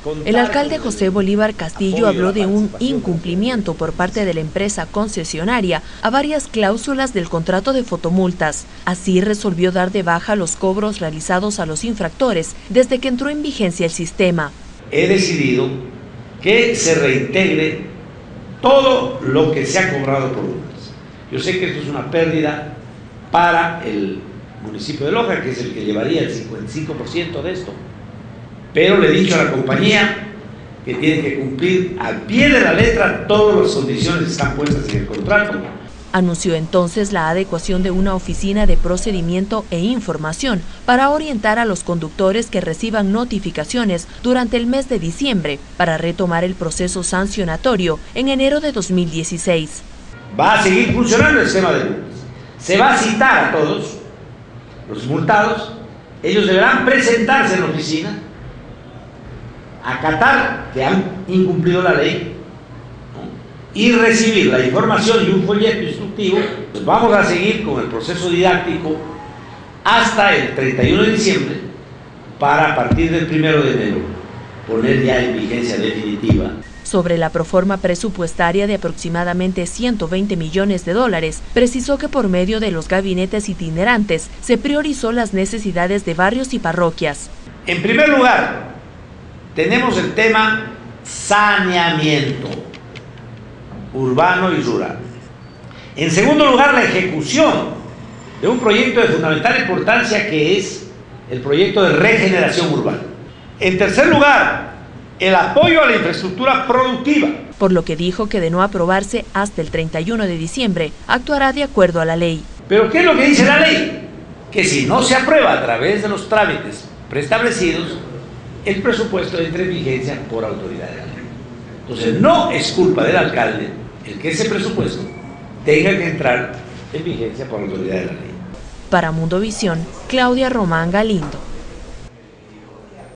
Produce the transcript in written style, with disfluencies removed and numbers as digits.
El alcalde José Bolívar Castillo habló de un incumplimiento por parte de la empresa concesionaria a varias cláusulas del contrato de fotomultas. Así resolvió dar de baja los cobros realizados a los infractores desde que entró en vigencia el sistema. He decidido que se reintegre todo lo que se ha cobrado por multas. Yo sé que esto es una pérdida para el municipio de Loja, que es el que llevaría el 55% de esto. Pero le he dicho a la compañía que tiene que cumplir al pie de la letra todas las condiciones que están puestas en el contrato. Anunció entonces la adecuación de una oficina de procedimiento e información para orientar a los conductores que reciban notificaciones durante el mes de diciembre para retomar el proceso sancionatorio en enero de 2016. Va a seguir funcionando el sistema de multas. Se va a citar a todos los multados, ellos deberán presentarse en la oficina, acatar que han incumplido la ley, ¿no?, y recibir la información y un folleto instructivo. Pues vamos a seguir con el proceso didáctico hasta el 31 de diciembre para a partir del 1 de enero poner ya en vigencia definitiva. Sobre la proforma presupuestaria de aproximadamente 120 millones de dólares, precisó que por medio de los gabinetes itinerantes se priorizó las necesidades de barrios y parroquias. En primer lugar, tenemos el tema saneamiento urbano y rural. En segundo lugar, la ejecución de un proyecto de fundamental importancia que es el proyecto de regeneración urbana. En tercer lugar, el apoyo a la infraestructura productiva. Por lo que dijo que de no aprobarse hasta el 31 de diciembre, actuará de acuerdo a la ley. ¿Pero qué es lo que dice la ley? Que si no se aprueba a través de los trámites preestablecidos, el presupuesto entra en vigencia por autoridad de la ley. Entonces no es culpa del alcalde el que ese presupuesto tenga que entrar en vigencia por autoridad de la ley. Para Mundovisión, Claudia Román Galindo.